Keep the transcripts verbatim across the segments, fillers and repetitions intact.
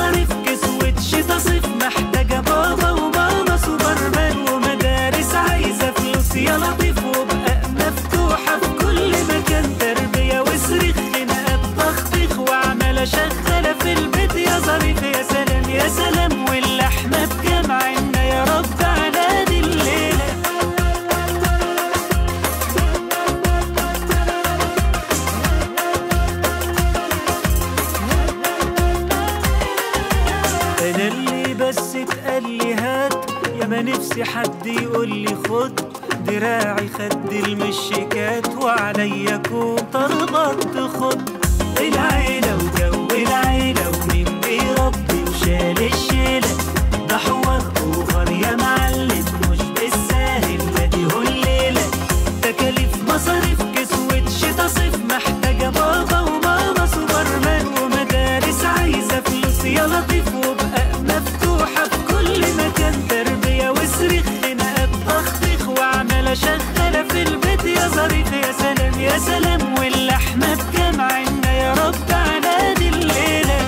مصاريف كسوة شتا صيف، محتاجة بابا وماما سوبرمان ومدارس عايزة فلوس يا لطيف، وبقى مفتوحة في كل مكان، تربية وصريخ خناقات تخطيخ وعمالة شغالة في البيت يا ظريف. يا سلام يا سلام واللحمة بكام عنا يا رب على دي الليلة. أنا اللي بس اتقالي هات، يا ما نفسي حد يقولي خد دراعي خد المشيكات وعليا كون طلبات خد. العيلة وجو العيلة ومين بيربي وشال الشيلة، ده حوار اوفر يا معلم مش بالساهل لا دي هو الليلة. تكاليف مصاريف كسوة شتا صيف، محتاجة بابا وماما سوبرمان ومدارس عايزة فلوس يا لطيف، وبقى مفتوحة في كل مكان، تربية وصريخ خناقات تخطيخ وعمالة شغالة في البيت يا ظريف. يا سلام يا سلام واللحمة بكام عنا يا رب على دي الليلة.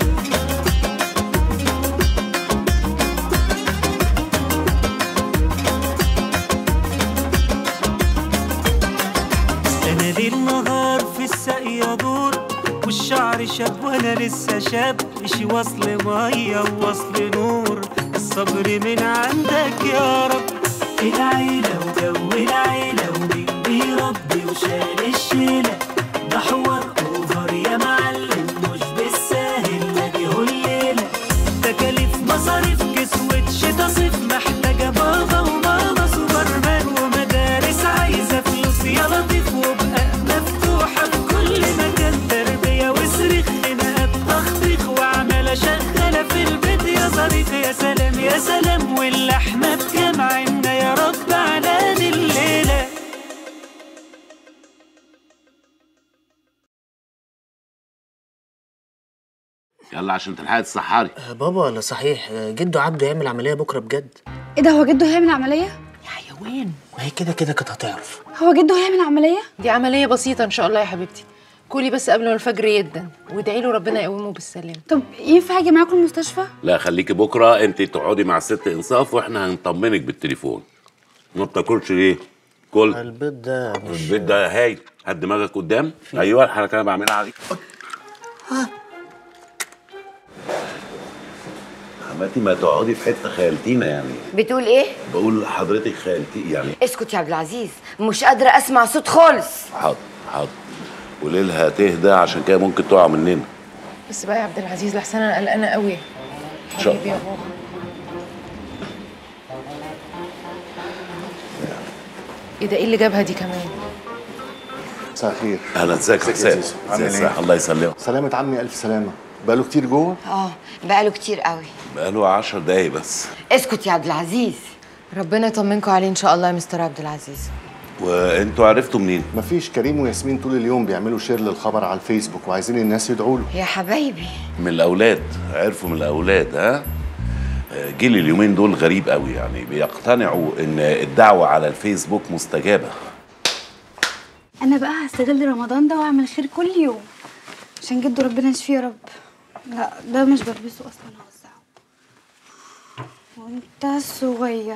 أنا ليل نهار في الساق يدور والشعر شاب وأنا لسه شاب، إشي وصل مية ووصل نور، الصبر من عندك يا رب. العيلة وجو العيلة ومين بيربي وشال الشيلة، ده حوار اوفر يا معلم مش بالساهل لا دي هو الليلة. تكاليف مصاريف كسوة شتا صيف، محتاجة بابا وماما سوبرمان ومدارس عايزة فلوس يا لطيف، وبقى مفتوحة في كل مكان، تربية وصريخ خناقات تخطيخ وعمالة شغالة في البيت يا ظريف. يا سلام يا سلام واللحمة بكام عنا يا رب على دي الليلة. يلا عشان تلحقي تسحري. آه بابا لا صحيح، جدو عبده يعمل عمليه بكره بجد. ايه ده، هو جدو هيعمل عمليه؟ يا حيوان، ما هي كده كده كانت هتعرف. هو جدو هيعمل عمليه؟ دي عمليه بسيطه ان شاء الله يا حبيبتي، كلي بس قبل ما الفجر يدن وادعي له ربنا يقومه بالسلامه. طب ينفع اجي معاكم المستشفى؟ لا خليكي بكره انت تقعدي مع الست انصاف واحنا هنطمنك بالتليفون. ما بتاكلش ليه؟ كل البيت ده مش البيت ده هاي، هات دماغك قدام. ايوه الحركه انا بعملها عليك. حماتي ما تقعدي في حته خيالتينا يعني. بتقول ايه؟ بقول حضرتك خيالتي يعني. اسكت يا عبد العزيز، مش قادره اسمع صوت خالص. حاضر حاضر، قولي لها تهدى عشان كده ممكن تقع مننا. بس بقى يا عبد العزيز لحسن انا قلقانه قوي. حبيبي يا بابا. ايه ده، ايه اللي جابها دي كمان؟ مساء الخير. اهلا، ازيك يا حسام؟ عامل ايه؟ الله يسلمك. سلامة عمي، الف سلامة. بقاله كتير جوه؟ اه بقاله كتير قوي. بقاله عشر دقايق بس. اسكت يا عبد العزيز. ربنا يطمنكم عليه ان شاء الله يا مستر عبد العزيز. وانتوا عرفتوا منين؟ مفيش، كريم وياسمين طول اليوم بيعملوا شير للخبر على الفيسبوك وعايزين الناس يدعوا له. يا حبايبي من الاولاد، عرفوا من الاولاد. ها جيل اليومين دول غريب قوي، يعني بيقتنعوا ان الدعوه على الفيسبوك مستجابه. انا بقى هستغل رمضان ده واعمل خير كل يوم عشان جدو ربنا يشفيه يا رب. لا ده مش بلبسه اصلا، هوزعه. وانت الصغير.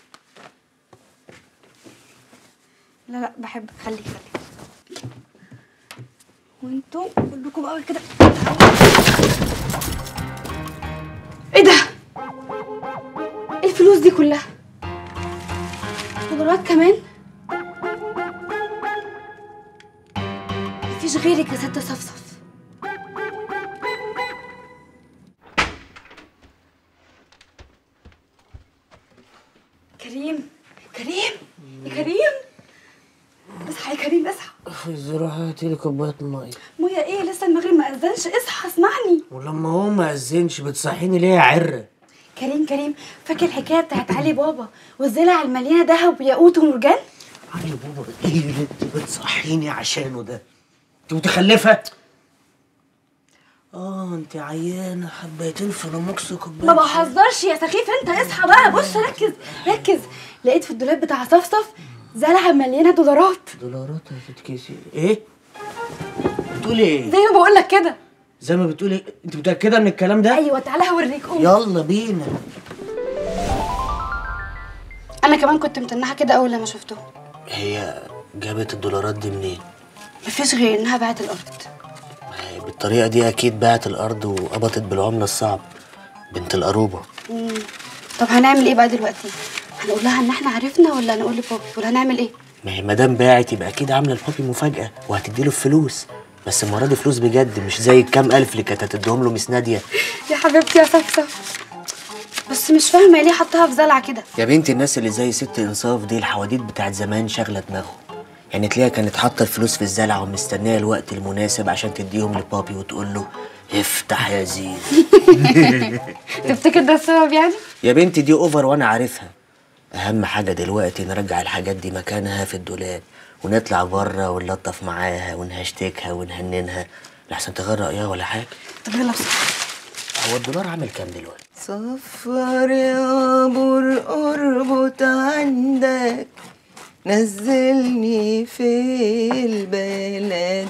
لا لا بحبك، خليك خليك. وانتوا كلكم بقى كده. ايه ده؟ ايه الفلوس دي كلها؟ دولارات كمان؟ مفيش غيرك يا ست صفصف. كريم كريم يا كريم، اصحى يا كريم اصحى. روح هاتي لي كوبايه ميه. ميه ايه؟ لسه المغرب ما اذنش، اصحى اسمعني. ولما هو ما اذنش بتصحيني ليه يا عره؟ كريم كريم، فاكر الحكايه بتاعت علي بابا والزلع المليانه دهب وياقوت ومرجان؟ علي بابا ايه اللي انت بتصحيني عشانه ده؟ انت متخلفه؟ اه انت عيانه، حبيتين في رموكس كوبايه. ما بهزرش يا سخيف انت، اصحى بقى. بص ركز ركز، لقيت في الدولاب بتاع صفصف زلعه مليانه دولارات. دولارات هتتكسي ايه؟ بتقولي ايه؟ زي ما بقول لك كده. زي ما بتقولي. انت متاكده من الكلام ده؟ ايوه تعالى هوريك. قوم. يلا بينا. انا كمان كنت متنحه كده اول لما شفته. هي جابت الدولارات دي منين؟ مفيش غير انها باعت الارض. هي بالطريقه دي اكيد باعت الارض وقبضت بالعمله الصعب. بنت القروبه. مم. طب هنعمل ايه بقى دلوقتي؟ هنقول لها ان احنا عرفنا ولا هنقول لبابي ولا هنعمل ايه؟ ما هي مدام باعت يبقى اكيد عامله لبابي مفاجاه وهتديله الفلوس، بس المره دي فلوس بجد مش زي الكام الف اللي كانت هتديهم له مس ناديه. يا حبيبتي يا صفصف، بس مش فاهمه ليه حطها في زلعه كده. يا بنتي الناس اللي زي ست انصاف دي الحواديت بتاعت زمان شاغله دماغهم، يعني تلاقيها كانت حاطه الفلوس في الزلعه ومستنيه الوقت المناسب عشان تديهم لبابي وتقول له افتح يا زين. تفتكر ده السبب يعني؟ يا بنتي دي اوفر وانا عارفها. اهم حاجه دلوقتي نرجع الحاجات دي مكانها في الدولاب ونطلع بره ونلطف معاها ونهشتكها ونهننها لحسن تغير رايها ولا حاجه. طب يلا بسرعه. هو الدولار عامل كام دلوقتي؟ صفر يا بر اربط عندك، نزلني في البلد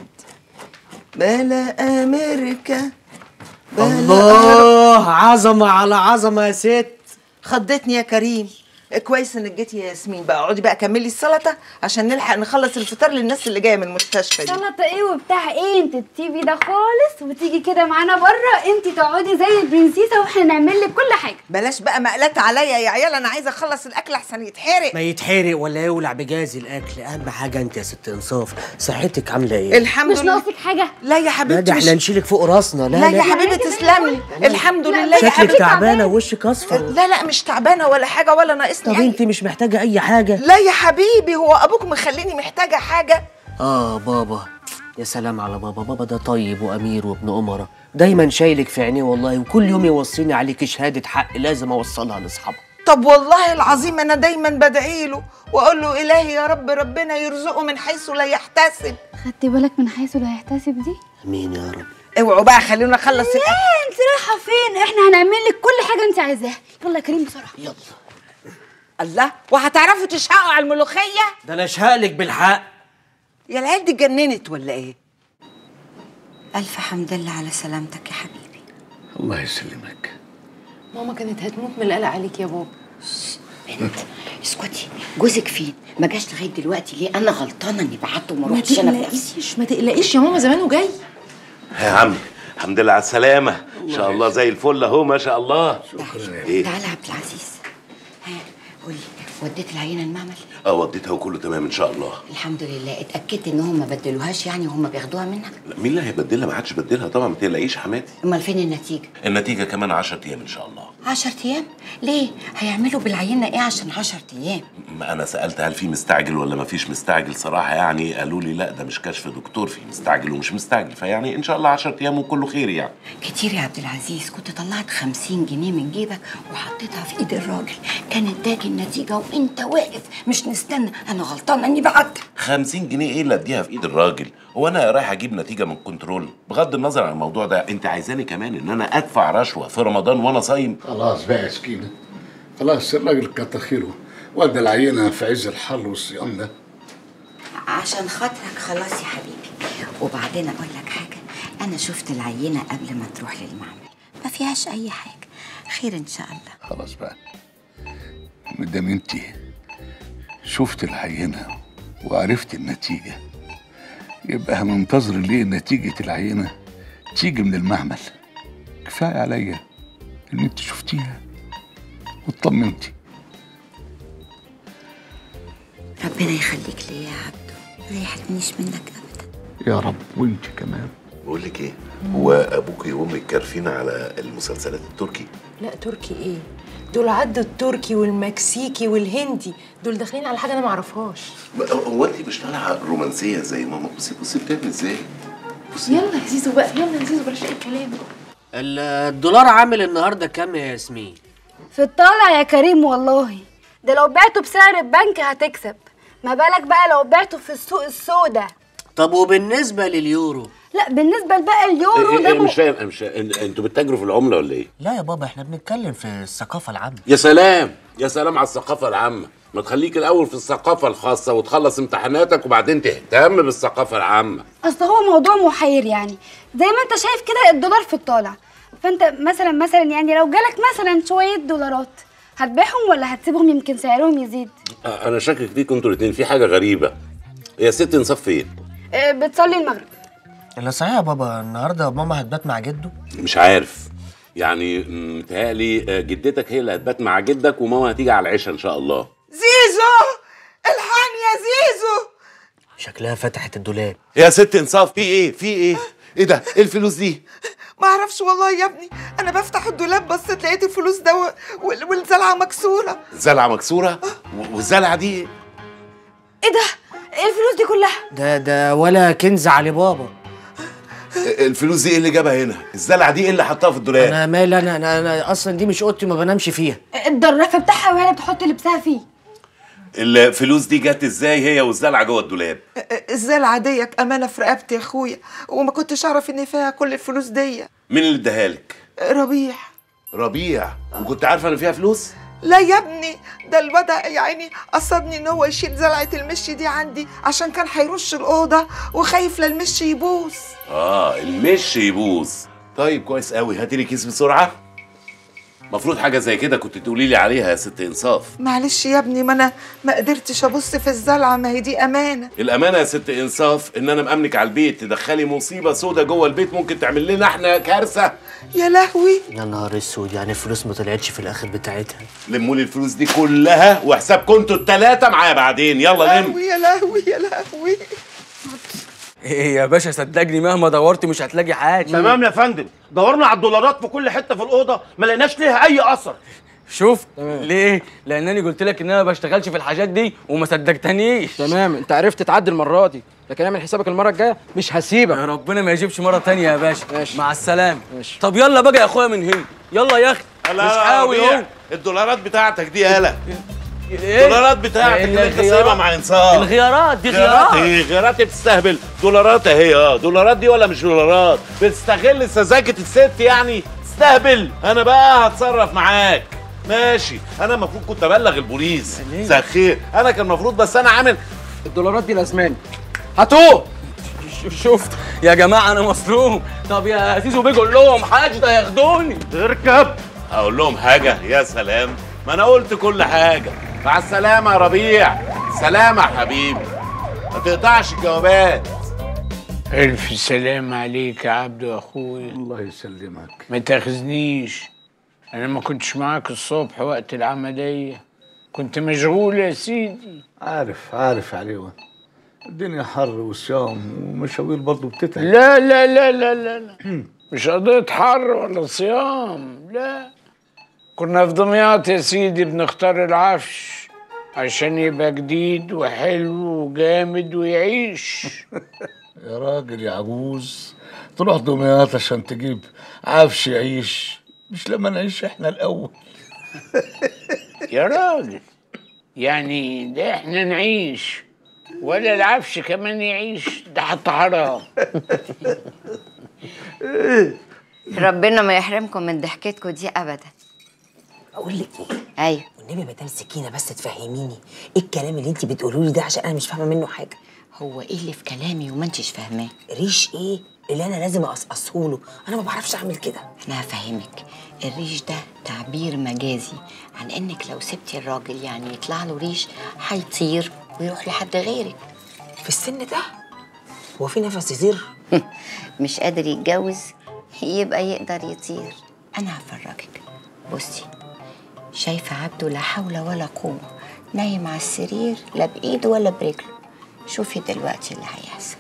بلا امريكا بلا. الله، عظمه على عظمه يا ست. خضتني يا كريم. كويس انك جيتي يا ياسمين. بقى اقعدي بقى كملي السلطه عشان نلحق نخلص الفطار للناس اللي جايه من المستشفى دي. سلطه ايه وبتاع ايه؟ انت تسيبي ده خالص وتيجي كده معانا بره. انت تقعدي زي البرنسيسه واحنا نعمل لك كل حاجه. بلاش بقى مقلات عليا يا عيال، انا عايزه اخلص الاكل احسن يتحرق. ما يتحرق ولا يولع بجاز الاكل، اهم حاجه انت يا ست انصاف صحتك عامله ايه؟ الحمد مش لله. ناقصك حاجه؟ لا يا لا حبيبتي ده احنا نشيلك فوق راسنا. لا لا لا يا حبيبي تسلمي. الحمد لله يا شكلك حبيبتي. تعبانه ووشك اصفر. لا لا مش تعبانه ولا حاجه ولا ناقصني. طب انت مش محتاجه اي حاجه؟ لا يا حبيبي، هو ابوك مخليني محتاجه حاجه؟ اه بابا، يا سلام على بابا. بابا ده طيب وامير وابن امره، دايما شايلك في عينيه والله، وكل يوم يوصيني عليك شهاده حق لازم اوصلها لاصحابها. طب والله العظيم انا دايما بدعي له واقول له الهي يا رب ربنا يرزقه من حيث لا يحتسب. خدتي بالك من حيث لا يحتسب دي؟ امين يا رب. اوعوا بقى خلونا نخلص الاكل. ايه انت رايحه فين؟ احنا هنعمل لك كل حاجه انت عايزاها. يلا يا كريم بسرعه. يلا. الله، وهتعرفوا تشهقوا على الملوخيه؟ ده انا اشهقلك بالحق. يا العيال دي اتجننت ولا ايه؟ ألف حمد لله على سلامتك يا حبيبي. الله يسلمك. ماما كانت هتموت من القلق عليك يا بابا. بنت اسكتي، جوزك فين؟ ما جاش لغايه دلوقتي ليه؟ انا غلطانه اني بعته وما ما رحتش انا بنفسي. تقلقيش ما تقلقيش يا ماما، زمانه جاي. يا عم الحمد لله على السلامة. إن شاء الله زي الفل أهو ما شاء الله. تعالى تعالى يا عبد العزيز. ها قولي، وديت العينه المعمل؟ اه وديتها وكله تمام إن شاء الله. الحمد لله. اتاكدت ان هم ما بدلوهاش يعني وهم بياخدوها منك؟ لا، مين اللي هيبدلها؟ ما حدش بدلها طبعا، ما تقلقيش حماتي. امال فين النتيجه؟ النتيجة كمان عشرة أيام إن شاء الله. عشرة ايام؟ ليه؟ هيعملوا بالعينه ايه عشان عشرة ايام؟ ما أنا سألت هل في مستعجل ولا ما فيش مستعجل صراحة، يعني قالوا لي لا ده مش كشف دكتور، في مستعجل ومش مستعجل، فيعني إن شاء الله عشرة أيام وكله خير يعني. كتير يا عبد العزيز. كنت طلعت خمسين جنيه من جيبك وحطيتها في ايد الراجل، كان اداك النتيجه وانت واقف مش نستنى. انا غلطانه اني بعتها. خمسين جنيه ايه اللي اديها في ايد الراجل؟ هو انا رايح اجيب نتيجه من كنترول؟ بغض النظر عن الموضوع ده، انت عايزاني كمان ان انا ادفع رشوه في رمضان وانا صايم؟ خلاص بقى يا سكينه، خلاص الراجل كتر خيره ودى العينه في عز الحر والصيام ده. عشان خاطرك خلاص يا حبيبي. وبعدين اقول لك حاجه، انا شفت العينه قبل ما تروح للمعمل، ما فيهاش اي حاجه، خير ان شاء الله. خلاص بقى مدام انت شفت العينه وعرفت النتيجه، يبقى هننتظر ليه نتيجه العينه تيجي من المعمل؟ كفايه عليا ان انت شفتيها واطمنتي. ربنا يخليك لي يا عبدو، ما يحرمنيش منك ابدا يا رب. وانت كمان. بقول لك ايه، هو ابوكي وامك كارفين على المسلسلات التركي؟ لا تركي ايه؟ دول عدوا التركي والمكسيكي والهندي، دول داخلين على حاجه انا ما اعرفهاش. هو انت مش طالعه رومانسيه زي ماما؟ بصي بصي بتعمل ازاي. بصي يلا يا زيزو بقى، يلا يا زيزو بلاش اي كلام. الدولار عامل النهارده كام يا ياسمين؟ في الطالع يا كريم والله. ده لو بعته بسعر البنك هتكسب، ما بالك بقى لو بعته في السوق السوداء. طب وبالنسبه لليورو؟ لا بالنسبه لبقى اليورو إيه ده إيه مش فاهم. أنا مش فاهم، انتوا بتتاجروا في العمله ولا ايه؟ لا يا بابا احنا بنتكلم في الثقافه العامه. يا سلام يا سلام على الثقافه العامه. ما تخليك الاول في الثقافه الخاصه وتخلص امتحاناتك وبعدين تهتم بالثقافه العامه. اصل هو موضوع محير يعني، زي ما انت شايف كده الدولار في الطالع، فانت مثلا مثلا يعني لو جالك مثلا شويه دولارات هتبيعهم ولا هتسيبهم يمكن سعرهم يزيد؟ انا شاكك فيكم انتوا الاثنين في حاجه غريبه. يا ست انصاف فين؟ أه بتصلي المغرب. لا صحيح يا بابا، النهارده ماما هتبات مع جده؟ مش عارف يعني، متهيألي جدتك هي اللي هتبات مع جدك وماما هتيجي على العشاء ان شاء الله. زيزو الحقني يا زيزو. شكلها فتحت الدولاب. يا ست انصاف في ايه؟ في ايه؟ ايه ده؟ ايه الفلوس دي؟ ما اعرفش والله يا ابني، انا بفتح الدولاب بصيت لقيت الفلوس ده و... والزلعه مكسوره. الزلعه مكسوره؟ والزلعه دي ايه ده؟ ايه الفلوس دي كلها؟ ده ده ولا كنز علي بابا. الفلوس دي ايه اللي جابها هنا؟ الزلعه دي ايه اللي حطها في الدولاب؟ انا مالي، انا انا, أنا اصلا دي مش اوضتي وما بنامش فيها. الدرافه بتاعها وهي اللي بتحط لبسها فيه. الفلوس دي جت ازاي هي والزلعه جوه الدولاب؟ الزلعه ديك امانه في رقبتي يا اخويا، وما كنتش اعرف ان فيها كل الفلوس دي. مين اللي اداها لك؟ ربيع. ربيع؟ وكنت عارفه ان فيها فلوس؟ لا يا ابني، ده الوضع يا عيني قصدني ان هو يشيل زلعه المشي دي عندي عشان كان هيرش الاوضه وخايف لا المشي يبوظ. اه المشي يبوظ. طيب كويس قوي، هاتي لي كيس بسرعه. المفروض حاجه زي كده كنت تقولي لي عليها يا ست انصاف. معلش يا ابني، ما انا ما قدرتش ابص في الزلعه، ما هي دي امانه. الامانه يا ست انصاف ان انا مامنك على البيت، تدخلي مصيبه سودة جوه البيت ممكن تعمل لنا احنا كارثه. يا لهوي يا نهار اسود، يعني الفلوس ما طلعتش في الاخر بتاعتها. لموا لي الفلوس دي كلها وحسابكم انتوا الثلاثه معايا بعدين، يلا لم. يا لهوي يا لهوي. ايه يا باشا صدقني مهما دورت مش هتلاقي حاجه. تمام يا فندم، دورنا على الدولارات في كل حته في الاوضه ما لقيناش ليها اي اثر. شوف ليه؟ لانني قلت لك ان انا ما بشتغلش في الحاجات دي وما صدقتنيش. تمام، انت عرفت تعدي المره دي، لكن اعمل حسابك المره الجايه مش هسيبك. يا ربنا ما يجيبش مره تانية يا باشا. ماشي. مع السلامه. ماشي. طب يلا بقى يا اخويا من هنا، يلا يا اخي. مش حاوي اهو. الدولارات بتاعتك دي يالا. ايه؟ الدولارات بتاعتك اللي انت سايبها مع انصاف. الغيارات دي غيارات. ايه غيارات؟ ايه بتستهبل؟ دولارات اهي. اه دولارات دي ولا مش دولارات؟ بتستغل سذاجة الست يعني؟ تستهبل. انا بقى هتصرف معاك. ماشي، انا المفروض كنت ابلغ البوليس. مساء الخير، انا كان المفروض، بس انا عامل الدولارات دي لازماني. هاتوه. شفت يا جماعه انا مصدوم. طب يا زيزو بيقول لهم حاجه ده ياخدوني. اركب. اقول لهم حاجه؟ يا سلام، ما انا قلت كل حاجه. مع السلامه يا ربيع. سلامه يا حبيبي، ما تقطعش الجوابات. الف سلام عليك يا عبدو اخويا. الله يسلمك. ما تاخذنيش، انا ما كنتش معاك الصبح وقت العمليه، كنت مشغول يا سيدي. عارف عارف عليه، الدنيا حر وصيام ومشاوير برضه بتتعب. لا لا لا لا لا, لا. مش قضية حر ولا صيام، لا، كنا في دمياط يا سيدي بنختار العفش عشان يبقى جديد وحلو وجامد ويعيش. يا راجل يا عجوز، تروح دمياط عشان تجيب عفش يعيش، مش لما نعيش احنا الاول. يا راجل يعني ده احنا نعيش ولا العفش كمان يعيش؟ ده حتى حرام. ربنا ما يحرمكم من ضحكتكم دي ابدا. اقول لك ايه؟ ايوه والنبي مدام سكينه بس تفهميني ايه الكلام اللي انت بتقولوا لي ده، عشان انا مش فاهمه منه حاجه. هو ايه اللي في كلامي وما انتش فاهماه؟ ريش ايه اللي انا لازم اقصقصه له؟ انا ما بعرفش اعمل كده. انا هفهمك، الريش ده تعبير مجازي عن انك لو سبتي الراجل يعني يطلع له ريش هيطير ويروح لحد غيرك. في السن ده هو في نفس يطير؟ مش قادر يتجوز يبقى يقدر يطير. انا هفرجك. بصي، شايفه عبده لا حول ولا قوه نايم على السرير لا بايده ولا برجله. شوفي دلوقتي اللي هيحصل.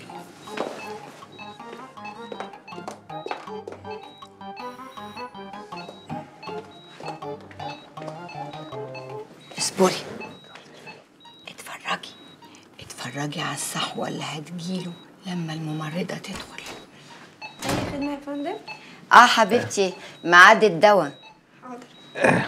اصبري، اتفرجي اتفرجي على الصحوه اللي هتجيله لما الممرضه تدخل. اي خدمه يا فندم؟ اه حبيبتي، ميعاد الدواء. حاضر.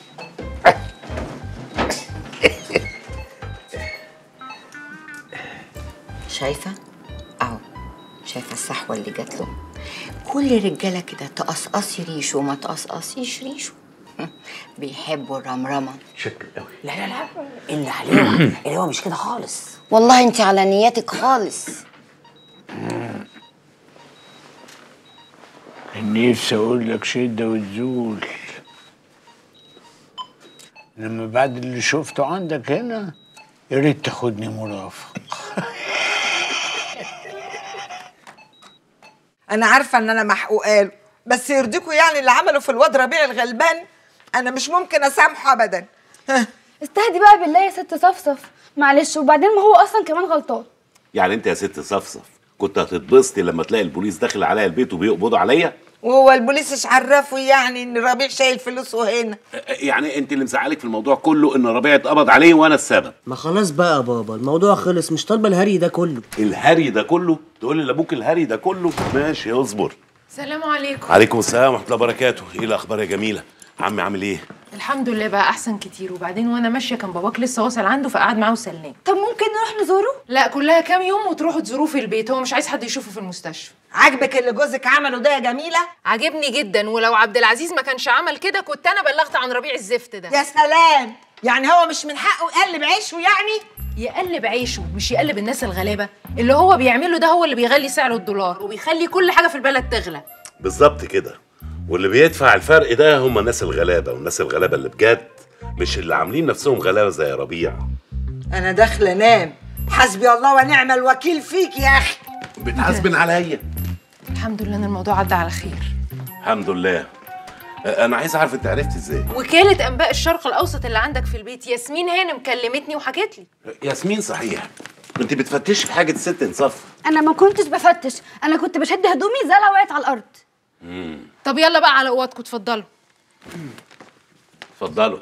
شايفه اهو، شايفه الصحوه اللي جات له؟ كل رجاله كده تقصقصي ريشه وما تقصقصيش ريشه. بيحبوا الرمرمه. شكل قوي. لا لا لا اللي عليه اللي هو مش كده خالص. والله انت على نياتك خالص. نفسي اقول لك شده وتزول، لما بعد اللي شفته عندك هنا يا ريت تاخدني مرافق. انا عارفه ان انا محقوقه له، بس يرضيكوا يعني اللي عمله في الواد ربيع الغلبان؟ انا مش ممكن اسامحه ابدا. استهدي بقى بالله يا ست صفصف، معلش، وبعدين ما هو اصلا كمان غلطان. يعني انت يا ست صفصف كنت هتتبسطي لما تلاقي البوليس داخل عليا البيت وبيقبضوا عليا؟ وهو البوليس مش عرفه يعني ان ربيع شايل فلوسه هنا؟ يعني انت اللي مزعلك في الموضوع كله ان ربيع اتقبض عليه وانا السبب. ما خلاص بقى يا بابا، الموضوع خلص، مش طالبه الهري ده كله. الهري ده كله؟ تقول لي لابوك الهري ده كله؟ ماشي اصبر. السلام عليكم. عليكم السلام ورحمه الله وبركاته. ايه الاخبار يا جميله؟ عمي عامل ايه؟ الحمد لله بقى احسن كتير، وبعدين وانا ماشيه كان باباك لسه واصل عنده فقعد معاه وسلام. طب ممكن نروح نزوره؟ لا كلها كام يوم وتروحوا تزوروه في البيت، هو مش عايز حد يشوفه في المستشفى. عاجبك اللي جوزك عمله ده يا جميله؟ عاجبني جدا، ولو عبد العزيز ما كانش عمل كده كنت انا بلغت عن ربيع الزفت ده. يا سلام، يعني هو مش من حقه يقلب عيشه يعني؟ يقلب عيشه مش يقلب الناس الغلابه. اللي هو بيعمله ده هو اللي بيغلي سعر الدولار وبيخلي كل حاجه في البلد تغلى. بالظبط كده، واللي بيدفع الفرق ده هم الناس الغلابه، والناس الغلابه اللي بجد، مش اللي عاملين نفسهم غلابه زي ربيع. انا داخله انام، حسبي الله ونعم الوكيل فيك يا اخي. بتحاسبن عليا؟ الحمد لله ان الموضوع عدى على خير. الحمد لله. انا عايز اعرف انت عرفت ازاي؟ وكاله انباء الشرق الاوسط اللي عندك في البيت ياسمين هانم كلمتني وحكت لي. ياسمين صحيح، انت بتفتشي في حاجه الست انصاف؟ انا ما كنتش بفتش، انا كنت بشد هدومي زالها وقعت على الارض. امم طب يلا بقى على اوضتكم، اتفضلوا. اتفضلوا.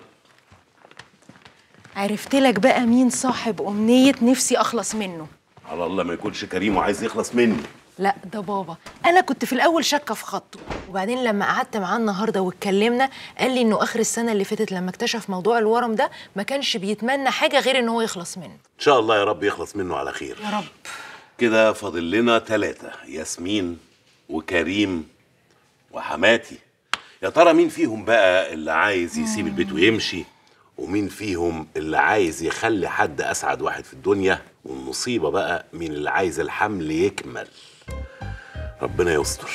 عرفت لك بقى مين صاحب امنيه نفسي اخلص منه. على الله ما يكونش كريم وعايز يخلص مني. لا ده بابا، انا كنت في الاول شاكه في خطه، وبعدين لما قعدت معاه النهارده واتكلمنا قال لي انه اخر السنه اللي فاتت لما اكتشف موضوع الورم ده ما كانش بيتمنى حاجه غير ان هو يخلص منه. ان شاء الله يا رب يخلص منه على خير يا رب. كده فاضل لنا ثلاثه، ياسمين وكريم وحماتي. يا ترى مين فيهم بقى اللي عايز يسيب البيت ويمشي، ومين فيهم اللي عايز يخلي حد اسعد واحد في الدنيا، والمصيبه بقى مين اللي عايز الحمل يكمل. ربنا يستر.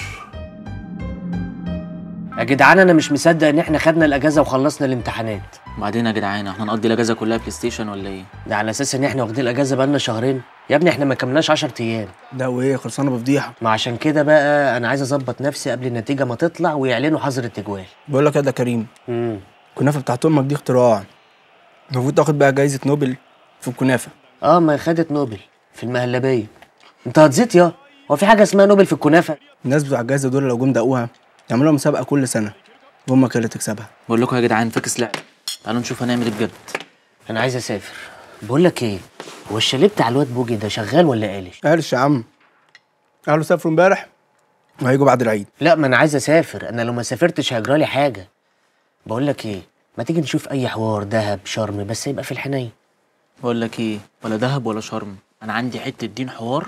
يا جدعان انا مش مصدق ان احنا خدنا الاجازه وخلصنا الامتحانات. وبعدين يا جدعان احنا هنقضي الاجازه كلها بلاي ستيشن ولا ايه؟ ده على اساس ان احنا واخدين الاجازه بقالنا شهرين يا ابني، احنا ما كملناش عشرة ايام. ده وايه خلصانه بفضيحه. ما عشان كده بقى انا عايز اظبط نفسي قبل النتيجه ما تطلع ويعلنوا حظر التجوال. بقول لك يا ده كريم، امم الكنافه بتاعت امك دي اختراع، المفروض تاخد بقى جايزه نوبل في الكنافه. اه ما خدت نوبل في المهلبيه. انت هتزيط يا، هو في حاجه اسمها نوبل في الكنافه؟ الناس بتوع الجايزه دول لو جم دقوها يعملوا مسابقه كل سنه وامك هي اللي تكسبها. بقول لكم يا جدعان فاكس لعب، تعالوا نشوف هنعمل ايه بجد. انا عايز اسافر. بقول لك ايه، هو الشاليه بتاع الواد بوجي ده شغال ولا قالش؟ قالش يا عم، قالوا سافروا امبارح وهيجوا بعد العيد. لا ما انا عايز اسافر، انا لو ما سافرتش هيجرالي حاجه. بقول لك ايه، ما تيجي نشوف اي حوار دهب شرم بس يبقى في الحنين. بقول لك ايه، ولا دهب ولا شرم، انا عندي حته دين حوار.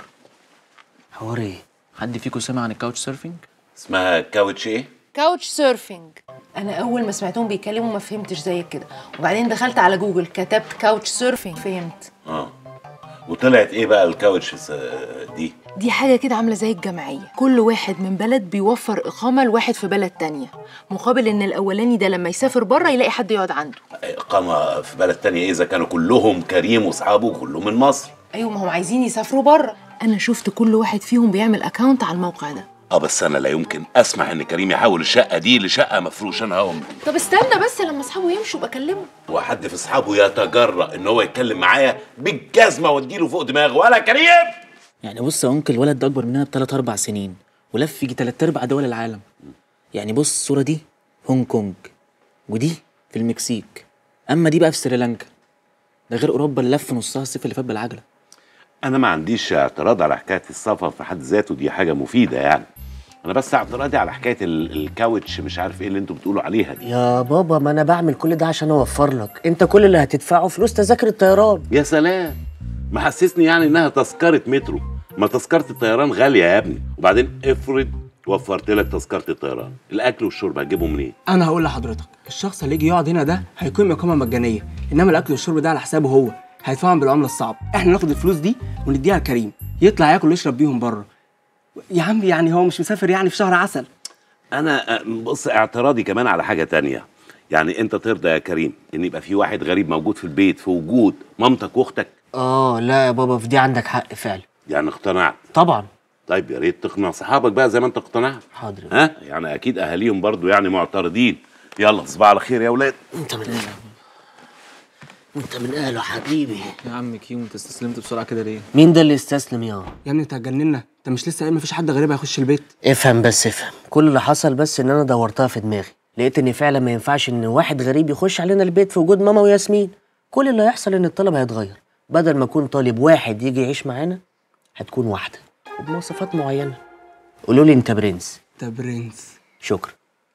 حوار ايه؟ حد فيكم سمع عن الكاوتش سيرفنج؟ اسمها كاوتش ايه؟ كاوتش سيرفنج. انا اول ما سمعتهم بيتكلموا ما فهمتش زيك كده، وبعدين دخلت على جوجل كتبت كاوتش سيرفنج فهمت. اه وطلعت ايه بقى الكاوتش دي؟ دي حاجه كده عامله زي الجمعيه، كل واحد من بلد بيوفر اقامه لواحد في بلد تانية، مقابل ان الاولاني ده لما يسافر بره يلاقي حد يقعد عنده. اقامه في بلد تانية اذا كانوا كلهم كريم واصحابه كلهم من مصر؟ ايوه ما هم عايزين يسافروا بره. انا شفت كل واحد فيهم بيعمل اكاونت على الموقع ده. اه بس انا لا يمكن اسمح ان كريم يحول الشقه دي لشقه مفروشه انا هم. طب استنى بس لما اصحابه يمشوا بكلمه. وحد في اصحابه يتجرأ ان هو يتكلم معايا بالجزمه واديله فوق دماغه ولا كريم؟ يعني بص يا انكل، الولد ده اكبر مننا بثلاث اربع سنين ولف يجي تلات ارباع دول العالم. يعني بص الصوره دي هونج كونج، ودي في المكسيك، اما دي بقى في سريلانكا. ده غير اوروبا اللي لف نصها الصيف اللي فات بالعجله. انا ما عنديش اعتراض على حكايه السفر في حد ذاته، دي حاجه مفيده يعني. انا بس اعتراضي على حكايه الكاوتش مش عارف ايه اللي انتوا بتقولوا عليها دي. يا بابا ما انا بعمل كل ده عشان اوفر لك، انت كل اللي هتدفعه فلوس تذاكر الطيران. يا سلام، محسسني يعني انها تذكره مترو، ما تذكره الطيران غاليه يا ابني. وبعدين افرض وفرت لك تذكره الطيران، الاكل والشرب هتجيبهم منين؟ انا هقول لحضرتك، الشخص اللي يجي يقعد هنا ده هيكون اقامه مجانيه، انما الاكل والشرب ده على حسابه هو، هيدفعهم بالعمله الصعبه. احنا ناخد الفلوس دي ونديها لكريم يطلع ياكل ويشرب بيهم بره. يا عم يعني هو مش مسافر يعني في شهر عسل. انا بص اعتراضي كمان على حاجه تانية، يعني انت ترضى يا كريم ان يبقى في واحد غريب موجود في البيت في وجود مامتك واختك؟ اه لا يا بابا، في دي عندك حق فعلا. يعني اقتنعت؟ طبعا. طيب يا ريت تقنع صحابك بقى زي ما انت اقتنعت. حاضر. ها يعني اكيد اهاليهم برضو يعني معترضين. يلا تصبحوا على خير يا اولاد. انت من اهله، انت من اهله حبيبي. يا عم كيمو انت استسلمت بسرعه كده ليه؟ مين ده اللي استسلم يا يا ابني انت هتجننا، انت مش لسه قايل مفيش حد غريب هيخش البيت؟ افهم بس افهم، كل اللي حصل بس ان انا دورتها في دماغي، لقيت ان فعلا ما ينفعش ان واحد غريب يخش علينا البيت في وجود ماما وياسمين. كل اللي هيحصل ان الطلب هيتغير، بدل ما يكون طالب واحد يجي يعيش معانا هتكون واحده وبمواصفات معينه. قولوا لي انت برنس. انت برنس. شكرا.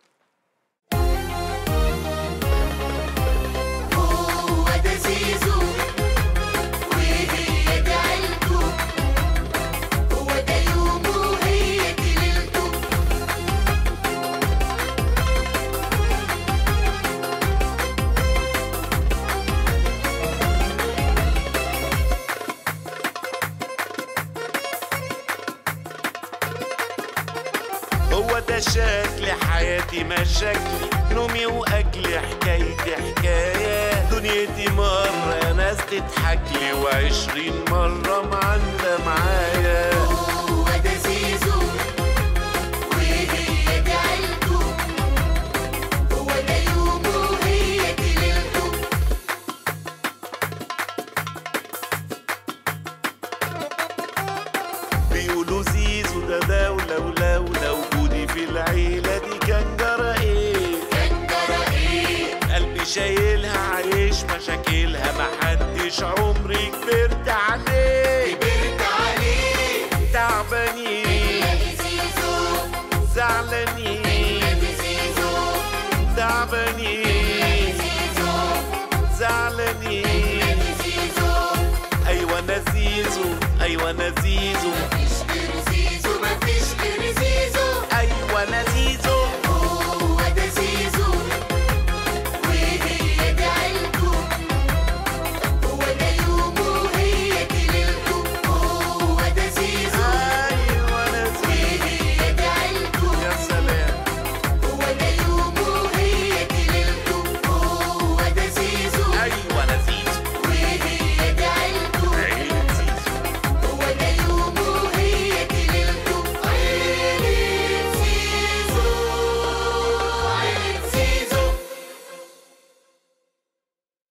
هو ده شكل حياتي مشاكلي، نومي واكلي حكايتي حكايه، دنيتي مره ناس تضحكلي وعشرين مره معندة معايا. هو ده زيزو وهي دي عيلته، هو ده يومه وهي دي ليلته. بيقولوا زيزو ده دولة ولولا وجودي في العيلة دي كان جرى ايه؟ كان جرى ايه؟ قلبي شايلها عايش مشاكلها، محدش عمري كبرت عليه كبرت عليه. تعبانين زعلانين تعبانين زعلانين. ايوه انا زيزو ايوه انا زيزو